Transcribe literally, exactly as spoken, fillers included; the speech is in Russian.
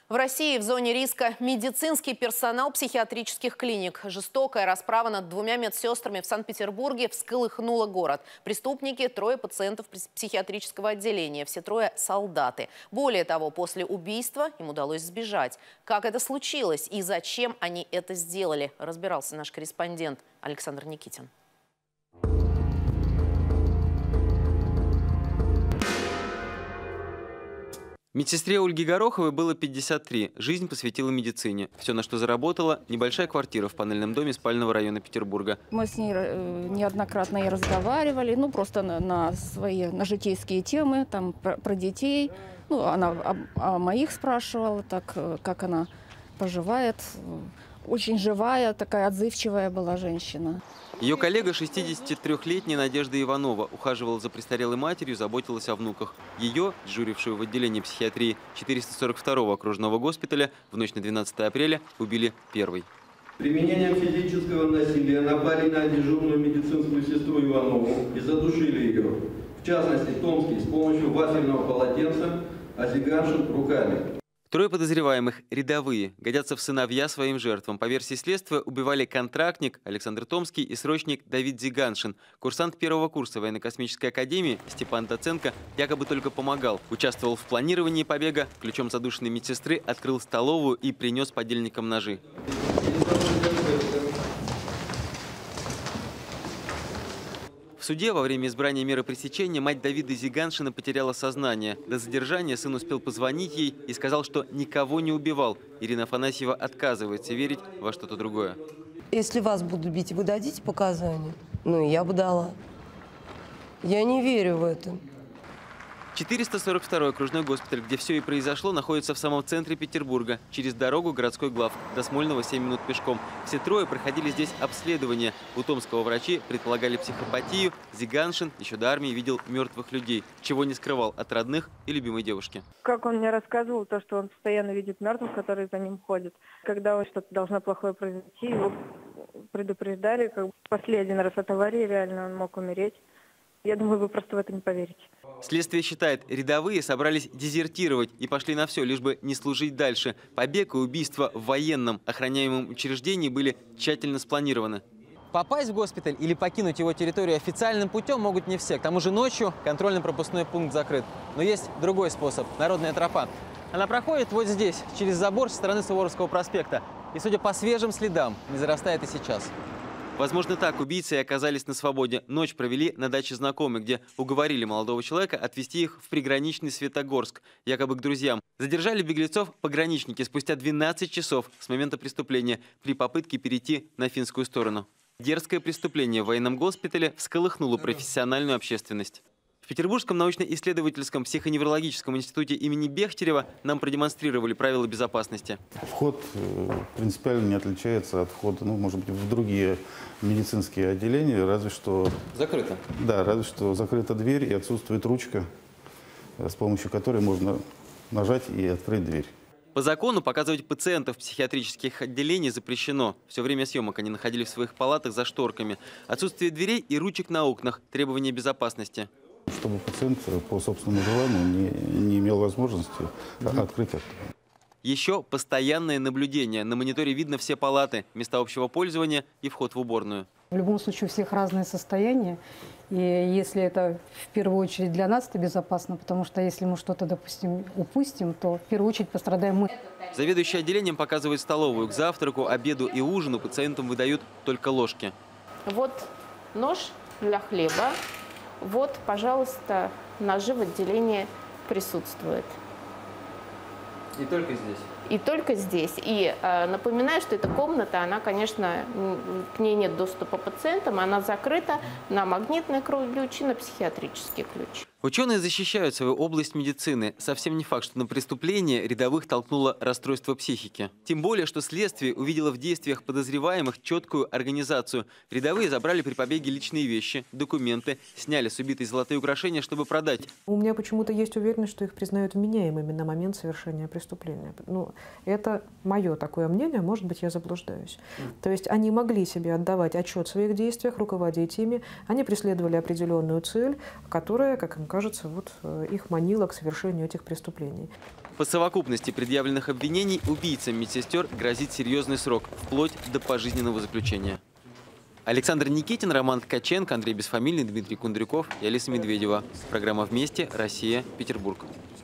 В России в зоне риска медицинский персонал психиатрических клиник. Жестокая расправа над двумя медсестрами в Санкт-Петербурге всколыхнула город. Преступники – трое пациентов психиатрического отделения. Все трое – солдаты. Более того, после убийства им удалось сбежать. Как это случилось и зачем они это сделали, разбирался наш корреспондент Александр Никитин. Медсестре Ольге Гороховой было пятьдесят три. Жизнь посвятила медицине. Все, на что заработала – небольшая квартира в панельном доме спального района Петербурга. Мы с ней неоднократно и разговаривали, ну просто на, на свои на житейские темы, там про, про детей. Ну, она о, о моих спрашивала, так как она поживает. Очень живая, такая отзывчивая была женщина. Ее коллега, шестидесятитрёхлетняя Надежда Иванова, ухаживала за престарелой матерью, заботилась о внуках. Ее, дежурившую в отделении психиатрии четыреста сорок второго окружного госпиталя, в ночь на двенадцатое апреля убили первой. Применением физического насилия напали на дежурную медицинскую сестру Иванову и задушили ее. В частности, Томский с помощью вафельного полотенца, а Зиганшин руками. Трое подозреваемых – рядовые, годятся в сыновья своим жертвам. По версии следствия, убивали контрактник Александр Томский и срочник Давид Зиганшин. Курсант первого курса военно-космической академии Степан Доценко якобы только помогал. Участвовал в планировании побега, ключом задушенной медсестры открыл столовую и принес подельникам ножи. В суде во время избрания меры пресечения мать Давида Зиганшина потеряла сознание. До задержания сын успел позвонить ей и сказал, что никого не убивал. Ирина Афанасьева отказывается верить во что-то другое. Если вас будут бить, вы дадите показания? Ну, и я бы дала. Я не верю в это. четыреста сорок второй окружной госпиталь, где все и произошло, находится в самом центре Петербурга. Через дорогу городской глав. До Смольного семь минут пешком. Все трое проходили здесь обследование. У томского врачи предполагали психопатию. Зиганшин еще до армии видел мертвых людей, чего не скрывал от родных и любимой девушки. Как он мне рассказывал, то, что он постоянно видит мертвых, которые за ним ходят. Когда что-то должно плохое произойти, его предупреждали. Как последний раз от аварии реально он мог умереть. Я думаю, вы просто в это не поверите. Следствие считает, рядовые собрались дезертировать и пошли на все, лишь бы не служить дальше. Побег и убийство в военном охраняемом учреждении были тщательно спланированы. Попасть в госпиталь или покинуть его территорию официальным путем могут не все. К тому же ночью контрольно-пропускной пункт закрыт. Но есть другой способ – народная тропа. Она проходит вот здесь, через забор со стороны Суворовского проспекта. И, судя по свежим следам, не зарастает и сейчас. Возможно, так убийцы и оказались на свободе. Ночь провели на даче знакомых, где уговорили молодого человека отвезти их в приграничный Светогорск, якобы к друзьям. Задержали беглецов пограничники спустя двенадцать часов с момента преступления при попытке перейти на финскую сторону. Дерзкое преступление в военном госпитале всколыхнуло профессиональную общественность. В Петербургском научно-исследовательском психоневрологическом институте имени Бехтерева нам продемонстрировали правила безопасности. Вход принципиально не отличается от входа, ну, может быть, в другие медицинские отделения, разве что... Закрыто? Да, разве что закрыта дверь и отсутствует ручка, с помощью которой можно нажать и открыть дверь. По закону показывать пациентов психиатрических отделений запрещено. Все время съемок они находились в своих палатах за шторками. Отсутствие дверей и ручек на окнах – требования безопасности. Чтобы пациент по собственному желанию не, не имел возможности mm-hmm. открыть это. Еще постоянное наблюдение. На мониторе видно все палаты, места общего пользования и вход в уборную. В любом случае у всех разные состояния. И если это в первую очередь для нас, это безопасно, потому что если мы что-то, допустим, упустим, то в первую очередь пострадаем мы. Заведующий отделением показывает столовую. К завтраку, обеду и ужину пациентам выдают только ложки. Вот нож для хлеба. Вот, пожалуйста, ножи в отделении присутствуют. И только здесь? И только здесь. И э, напоминаю, что эта комната, она, конечно, к ней нет доступа пациентам, она закрыта на магнитный ключ и на психиатрический ключ. Ученые защищают свою область медицины. Совсем не факт, что на преступление рядовых толкнуло расстройство психики. Тем более, что следствие увидело в действиях подозреваемых четкую организацию. Рядовые забрали при побеге личные вещи, документы, сняли с убитой золотые украшения, чтобы продать. У меня почему-то есть уверенность, что их признают вменяемыми на момент совершения преступления. Ну, это мое такое мнение, может быть, я заблуждаюсь. То есть они могли себе отдавать отчет в своих действиях, руководить ими. Они преследовали определенную цель, которая, как кажется, вот их манило к совершению этих преступлений. По совокупности предъявленных обвинений убийцам медсестер грозит серьезный срок, вплоть до пожизненного заключения. Александр Никитин, Роман Ткаченко, Андрей Бесфамильный, Дмитрий Кундрюков и Алиса Медведева. Программа «Вместе. Россия. Петербург».